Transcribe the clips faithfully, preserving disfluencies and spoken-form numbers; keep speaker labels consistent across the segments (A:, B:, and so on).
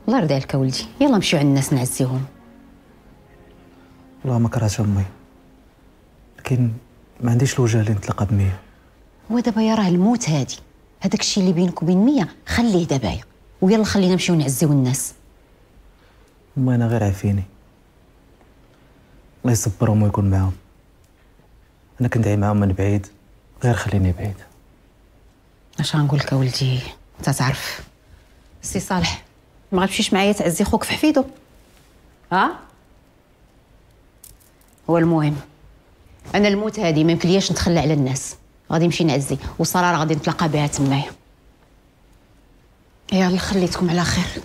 A: الله يرضي عليك ولدي، يلا نمشيو عند الناس نعزيهم.
B: والله ما كرهت امي، لكن ما عنديش الوجه اللي نتلاقى بمية.
A: هو دابا يا راه الموت هادي، هذاك الشيء اللي بينك وبين مية خليه دابايا، ويلا خلينا نمشيو نعزيو الناس.
B: امي انا غير عافيني، الله يصبرهم ويكون معاهم. انا كندعي معاهم من بعيد، غير خليني بعيد.
A: اش غنقول لك اولدي، انت تعرف السي صالح ما غتمشيش معايا تعزي خوك في حفيدو. ها هو المهم انا الموت هادي ما يمكنلياش نتخلى على الناس، غادي نمشي نعزي وساره راه غادي نتلاقى بها تمايا. يلا خليتكم على خير.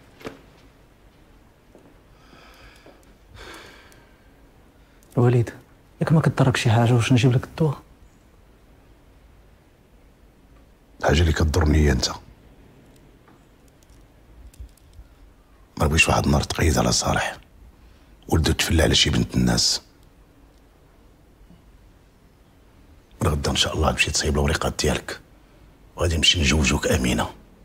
B: الوليد ياك ما كضرك شي حاجه واش نجيب لك الدواء؟
C: الحاجه اللي كضرني هي انت. ما بغيش واحد النهار تقيد على صالح ولدو تفلى على شي بنت الناس. من غدا ان شاء الله نمشي تصايب الوريقات ديالك وغادي نمشي نجوجوك امينه.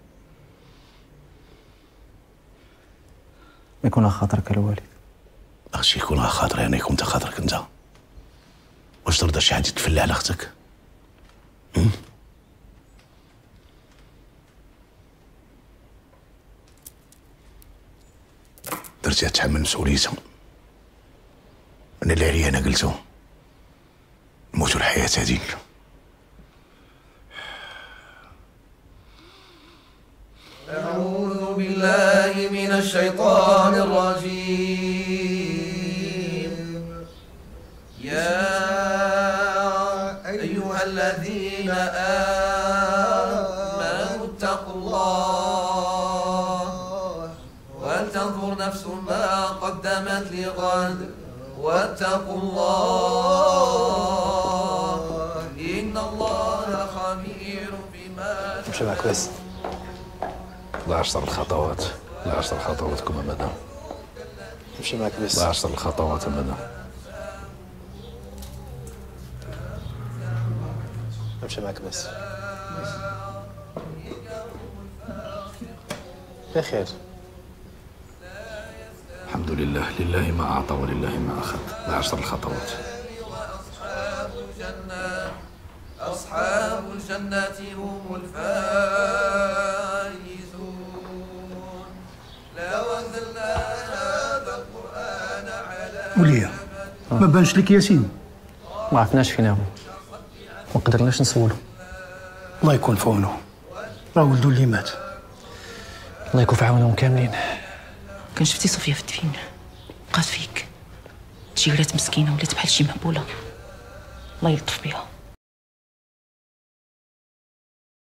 B: ما يكون على خاطرك الوالد.
C: اخشي يكون على خاطري انا، يكون انت خاطرك انت. واش ترضى شي حد يتفلى على اختك؟ هم؟ درتيها تحمل مسؤوليتها. انا اللي عليا انا قلتو، الموت والحياة هادين.
D: أعوذ بالله من الشيطان الرجيم. يا أيها الذين آمنوا اتقوا الله ولتنظر نفس ما قدمت لغد واتقوا الله إن الله خبير بما
B: نمشي معاك بس.
C: لا عشر الخطوات، لا عشر الخطوات كما مدام.
B: نمشي معاك بس.
C: لا عشر الخطوات مدام.
B: نمشي معاك بس. بخير.
C: الحمد لله، لله ما أعطى ولله ما أخذ. لا عشر الخطوات.
D: أصحاب الجنة أصحاب الجنة هم الفائزون. لو أنزلنا هذا القرآن على
E: وليا ما بانش لك ياسين؟
B: ما عرفناش فين هو، ما قدرناش نسولو.
E: الله يكون في عونه، راه ولدو اللي مات.
B: الله يكون في عونهم كاملين.
A: كان شفتي صوفيا في الدفين بقات فيك تجي ولات مسكينه ولات بحال شي مهبوله، الله يلطف بها.